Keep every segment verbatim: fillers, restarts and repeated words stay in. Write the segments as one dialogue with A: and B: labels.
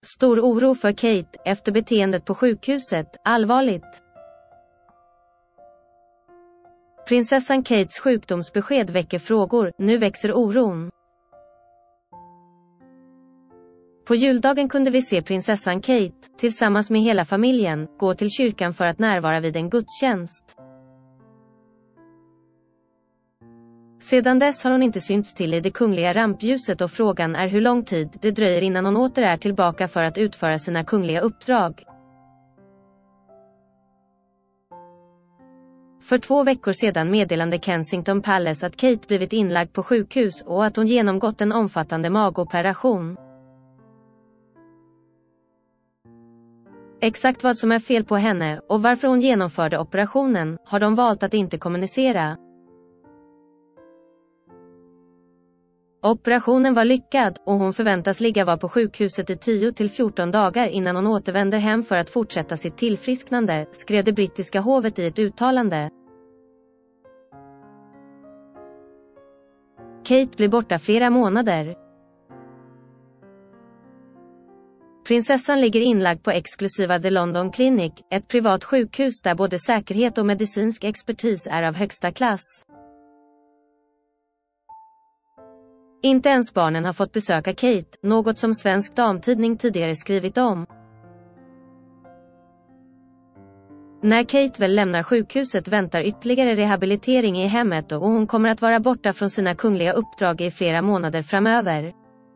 A: Stor oro för Kate efter beteendet på sjukhuset, allvarligt. Prinsessan Kates sjukdomsbesked väcker frågor, nu växer oron. På juldagen kunde vi se prinsessan Kate, tillsammans med hela familjen, gå till kyrkan för att närvara vid en gudstjänst. Sedan dess har hon inte synts till i det kungliga rampljuset och frågan är hur lång tid det dröjer innan hon åter är tillbaka för att utföra sina kungliga uppdrag. För två veckor sedan meddelade Kensington Palace att Kate blivit inlagd på sjukhus och att hon genomgått en omfattande magoperation. Exakt vad som är fel på henne och varför hon genomförde operationen har de valt att inte kommunicera. Operationen var lyckad och hon förväntas ligga var på sjukhuset i tio till fjorton dagar innan hon återvänder hem för att fortsätta sitt tillfrisknande, skrev det brittiska hovet i ett uttalande. Kate blir borta flera månader. Prinsessan ligger inlagd på exklusiva The London Clinic, ett privat sjukhus där både säkerhet och medicinsk expertis är av högsta klass. Inte ens barnen har fått besöka Kate, något som Svensk Damtidning tidigare skrivit om. När Kate väl lämnar sjukhuset väntar ytterligare rehabilitering i hemmet och hon kommer att vara borta från sina kungliga uppdrag i flera månader framöver.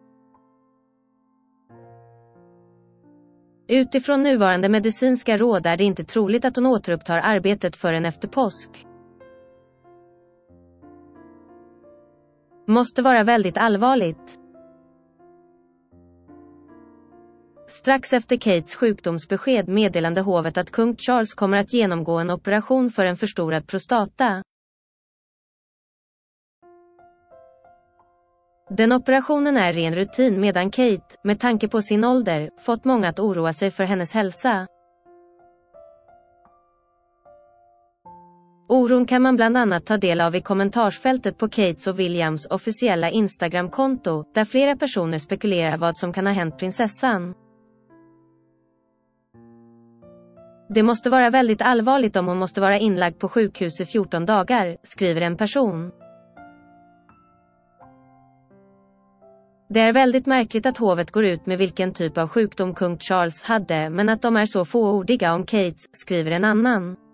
A: Utifrån nuvarande medicinska råd är det inte troligt att hon återupptar arbetet förrän efter påsk. Måste vara väldigt allvarligt. Strax efter Kates sjukdomsbesked meddelade hovet att kung Charles kommer att genomgå en operation för en förstorad prostata. Den operationen är ren rutin medan Kate, med tanke på sin ålder, fått många att oroa sig för hennes hälsa. Oron kan man bland annat ta del av i kommentarsfältet på Kates och Williams officiella Instagram-konto, där flera personer spekulerar vad som kan ha hänt prinsessan. Det måste vara väldigt allvarligt om hon måste vara inlagd på sjukhus i fjorton dagar, skriver en person. Det är väldigt märkligt att hovet går ut med vilken typ av sjukdom kung Charles hade, men att de är så fåordiga om Kates, skriver en annan.